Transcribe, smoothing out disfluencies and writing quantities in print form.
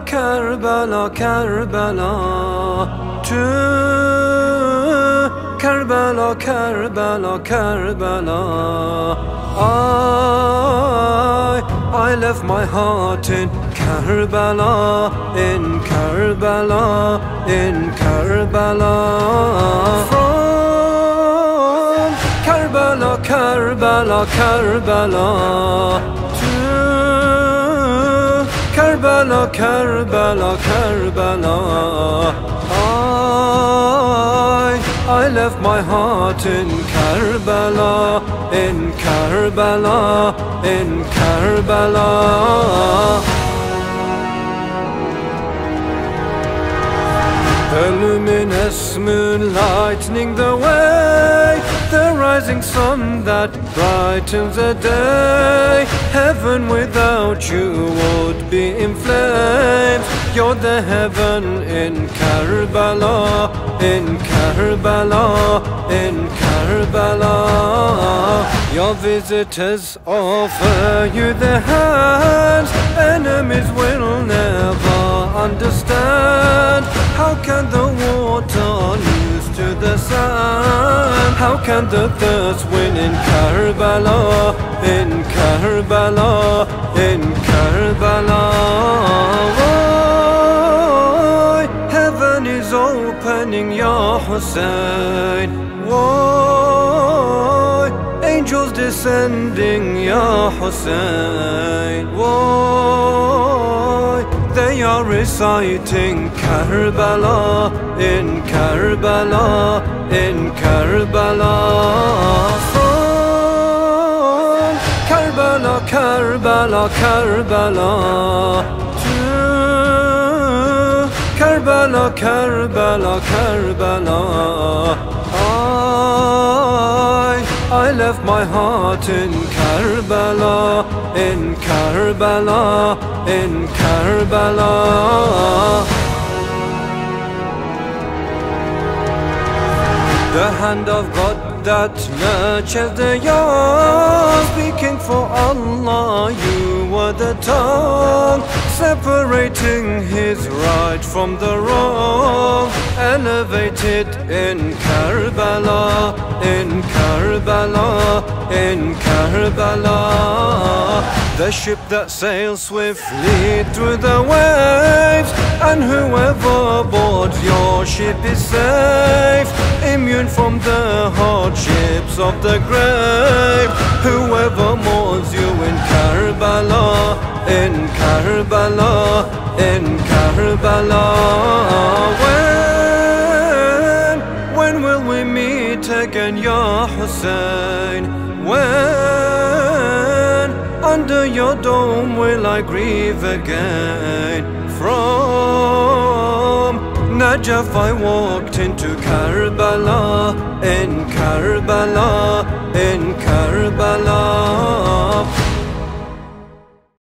Karbala, Karbala, to Karbala, Karbala, Karbala. I left my heart in Karbala, in Karbala, in Karbala. From Karbala, Karbala, Karbala, to Karbala, Karbala, Karbala. I left my heart in Karbala, in Karbala, in Karbala. The luminous moon lightening the way, the rising sun that brightens the day. Heaven without you would be in flames. You're the heaven in Karbala, in Karbala, in Karbala. Your visitors offer you their hands. Enemies will never understand. How can the water lose to the sand? How can the thirst win in Karbala, in Karbala, in Karbala? Why? Heaven is opening, Ya Hussein. Why? Angels descending, Ya Hussein. Why? They are reciting Karbala, in Karbala, in Karbala. From Karbala, Karbala, Karbala, to Karbala, Karbala, Karbala. I left my heart in Karbala, in Karbala, in Karbala. The hand of God that nurtures the young, speaking for Allah, you were the tongue, separating his right from the wrong, elevated in Karbala, in Karbala, in Karbala. The ship that sails swiftly through the waves, and whoever boards your ship is safe, immune from the hardships of the grave. Whoever mourns you in Karbala, in Karbala, in Karbala. When will we meet again, Ya Hussein? When under your dome will I grieve again? From Najaf I walked into Karbala, in Karbala, in Karbala.